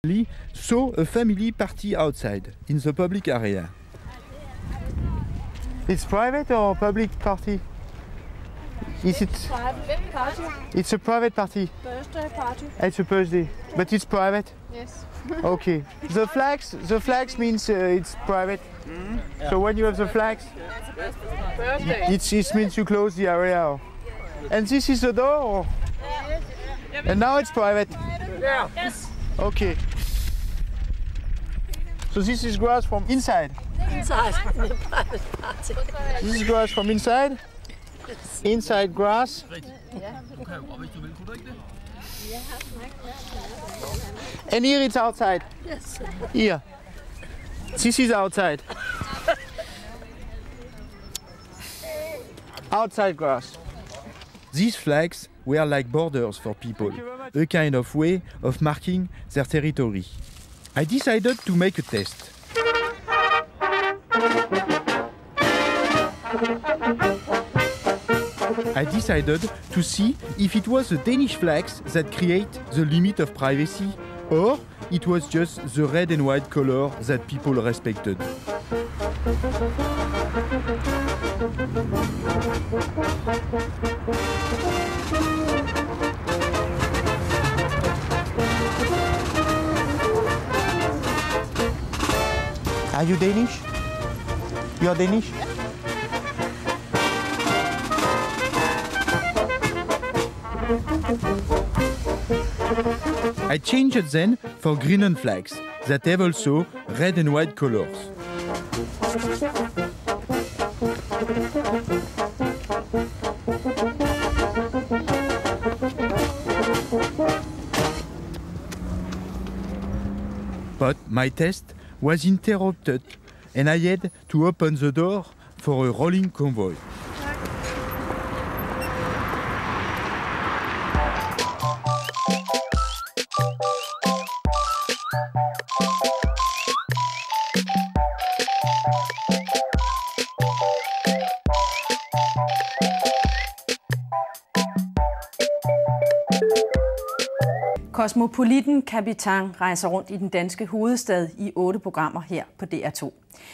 saw a family party outside, in the public area. It's private or public party? Is it? Private party. It's a private party. Birthday party. It's a birthday, but it's private. Yes. Okay. The flags means it's private. So when you have the flags, Birthday. it means you close the area. And this is the door. Or? And now it's private. Yeah. Yes. Okay. So this is grass from inside. Inside the private party. This is grass from inside. Inside grass. And here it's outside. Yes. Here. This is outside. Outside grass. These flags were like borders for people, a kind of way of marking their territory. I decided to make a test. I decided to see if it was the Danish flags that create the limit of privacy, or it was just the red and white color that people respected. Are you Danish? You are Danish? I changed it then for Greenland flags that have also red and white colors. But my test was interrupted and I had to open the door for a rolling convoy. Kosmopoliten Kapitan rejser rundt i den danske hovedstad i 8 programmer her på DR2.